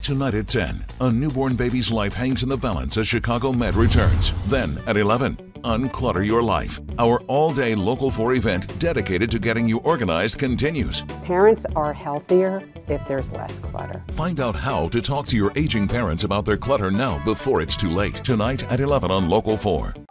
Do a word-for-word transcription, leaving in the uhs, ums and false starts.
Tonight at ten, a newborn baby's life hangs in the balance as Chicago Med returns. Then at eleven, Unclutter Your Life. Our all-day Local four event dedicated to getting you organized continues. Parents are healthier if there's less clutter. Find out how to talk to your aging parents about their clutter now before it's too late. Tonight at eleven on Local four.